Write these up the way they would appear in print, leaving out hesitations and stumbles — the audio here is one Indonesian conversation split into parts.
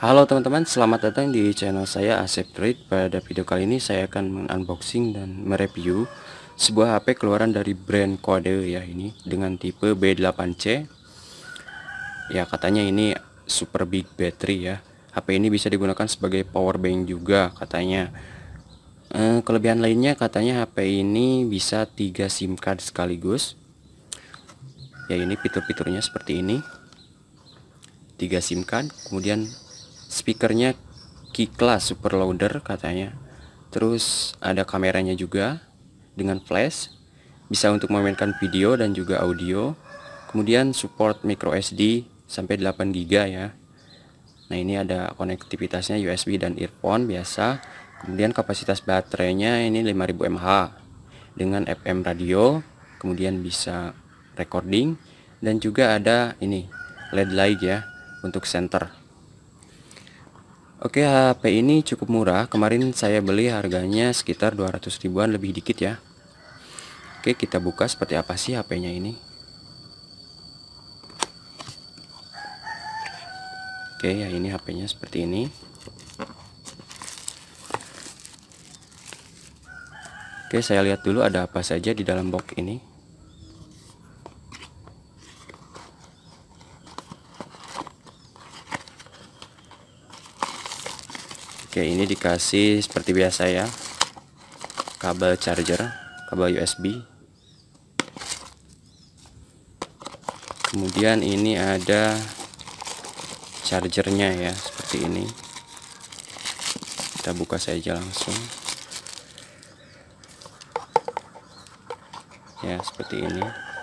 Halo teman-teman, selamat datang di channel saya Asep Trade. Pada video kali ini saya akan mengunboxing dan mereview sebuah HP keluaran dari brand Kode ya, ini dengan tipe B8C. Ya, katanya ini super big battery ya. HP ini bisa digunakan sebagai power bank juga katanya. Kelebihan lainnya katanya HP ini bisa 3 SIM card sekaligus. Ya, ini fitur-fiturnya seperti ini. 3 SIM card, kemudian speakernya Kikla super louder katanya. Terus ada kameranya juga dengan flash, bisa untuk memainkan video dan juga audio. Kemudian support micro SD sampai 8 GB ya. Nah, ini ada konektivitasnya USB dan earphone biasa. Kemudian kapasitas baterainya ini 5000 mAh dengan FM radio, kemudian bisa recording, dan juga ada ini LED light ya untuk center. Oke, HP ini cukup murah. Kemarin saya beli harganya sekitar 200 ribuan lebih dikit ya. Oke, kita buka seperti apa sih HP-nya ini. Oke, ya ini HP-nya seperti ini. Oke, saya lihat dulu ada apa saja di dalam box ini. Oke, ini dikasih seperti biasa ya, kabel charger, kabel USB. Kemudian ini ada chargernya ya, seperti ini. Kita buka saja langsung. Ya, seperti ini.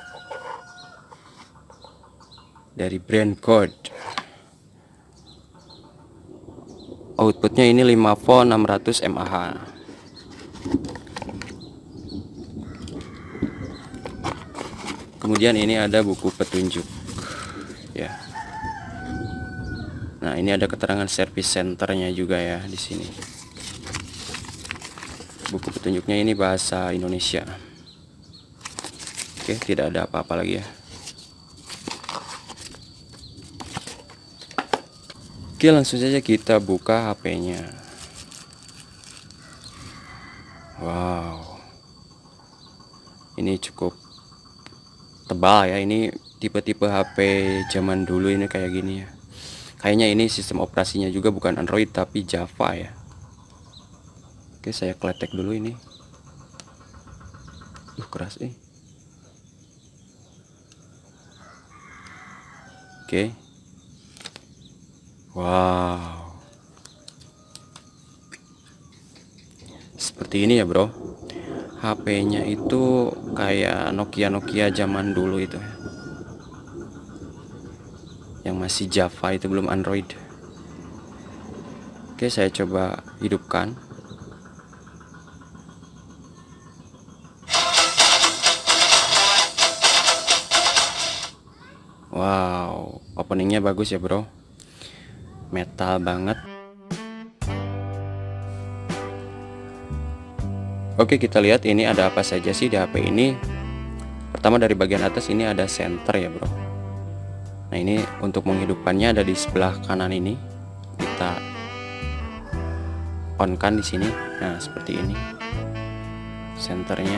Dari brand Kode. Outputnya ini 5 volt 600 mAh. Kemudian ini ada buku petunjuk ya. Nah, ini ada keterangan service centernya juga ya di sini. Buku petunjuknya ini bahasa Indonesia. Oke, tidak ada apa-apa lagi ya. Oke, langsung saja kita buka HP-nya. Wow, ini cukup tebal ya. Ini tipe-tipe HP zaman dulu ini kayak gini ya. Kayaknya ini sistem operasinya juga bukan Android tapi Java ya. Oke, saya kletek dulu ini. Keras Oke. Wow, seperti ini ya bro. HP-nya itu kayak Nokia zaman dulu itu, yang masih Java, itu belum Android. Oke, saya coba hidupkan. Wow, openingnya bagus ya bro, metal banget. Oke, kita lihat ini ada apa saja sih di HP ini. Pertama, dari bagian atas ini ada center ya bro. Nah, ini untuk menghidupkannya ada di sebelah kanan ini. Kita on kan di sini. Nah, seperti ini senternya.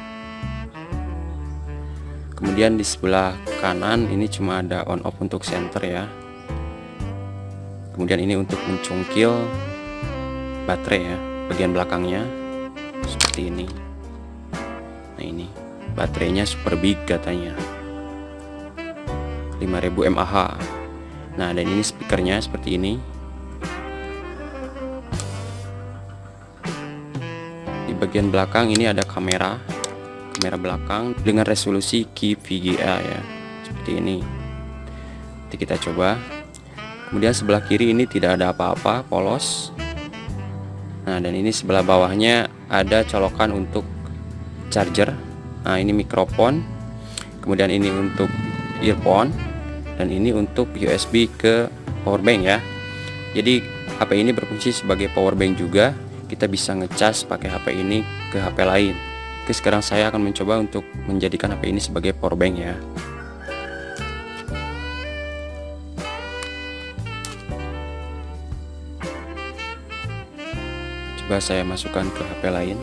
Kemudian di sebelah kanan ini cuma ada on off untuk center ya. Kemudian ini untuk mencungkil baterai ya, bagian belakangnya seperti ini. Nah, ini baterainya super big katanya, 5000 mAh. Nah, dan ini speakernya seperti ini. Di bagian belakang ini ada kamera belakang dengan resolusi QVGA ya, seperti ini. Nanti kita coba. Kemudian sebelah kiri ini tidak ada apa-apa, polos. Nah, dan ini sebelah bawahnya ada colokan untuk charger. Nah, ini mikrofon. Kemudian ini untuk earphone, dan ini untuk USB ke power bank ya. Jadi HP ini berfungsi sebagai power bank juga. Kita bisa ngecas pakai HP ini ke HP lain. Oke, sekarang saya akan mencoba untuk menjadikan HP ini sebagai power bank ya. Coba saya masukkan ke HP lain.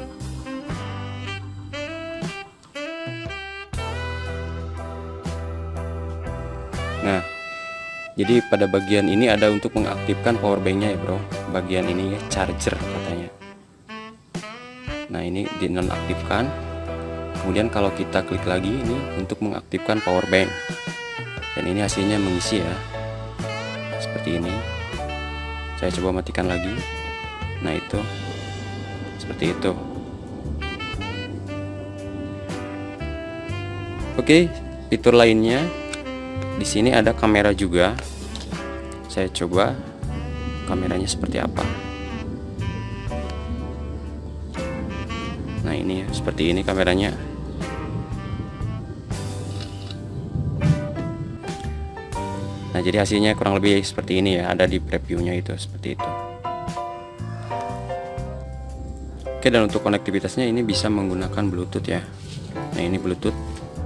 Nah, jadi pada bagian ini ada untuk mengaktifkan power banknya ya bro. Bagian ini ya, charger katanya. Nah, ini dinonaktifkan. Kemudian kalau kita klik lagi ini untuk mengaktifkan power bank. Dan ini hasilnya mengisi ya. Seperti ini. Saya coba matikan lagi. Nah, itu. Seperti itu. Oke, fitur lainnya di sini ada kamera juga. Saya coba kameranya seperti apa. Nah, ini ya, seperti ini kameranya. Nah, jadi hasilnya kurang lebih seperti ini ya, ada di previewnya itu seperti itu. Oke, dan untuk konektivitasnya ini bisa menggunakan Bluetooth ya. Nah, ini Bluetooth.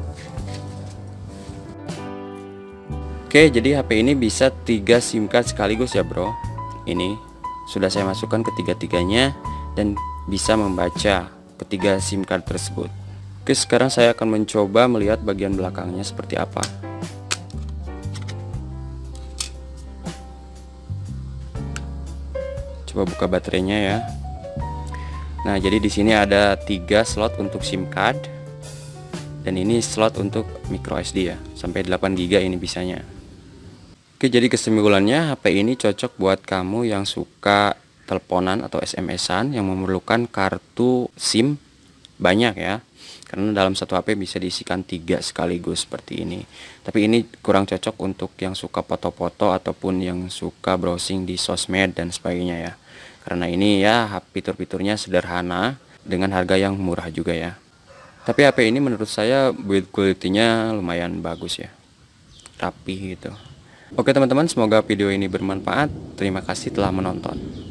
Oke, jadi HP ini bisa 3 SIM card sekaligus ya bro. Ini sudah saya masukkan ketiga-tiganya dan bisa membaca ketiga SIM card tersebut. Oke, sekarang saya akan mencoba melihat bagian belakangnya seperti apa. Coba buka baterainya ya. Nah, jadi di sini ada 3 slot untuk SIM card dan ini slot untuk micro SD ya, sampai 8 GB ini bisanya. Oke, jadi kesimpulannya HP ini cocok buat kamu yang suka teleponan atau SMS-an yang memerlukan kartu SIM banyak ya. Karena dalam satu HP bisa diisikan 3 sekaligus seperti ini. Tapi ini kurang cocok untuk yang suka foto-foto ataupun yang suka browsing di sosmed dan sebagainya ya. Karena ini ya fitur-fiturnya sederhana dengan harga yang murah juga ya. Tapi HP ini menurut saya build quality-nya lumayan bagus ya. Rapi gitu. Oke teman-teman, semoga video ini bermanfaat. Terima kasih telah menonton.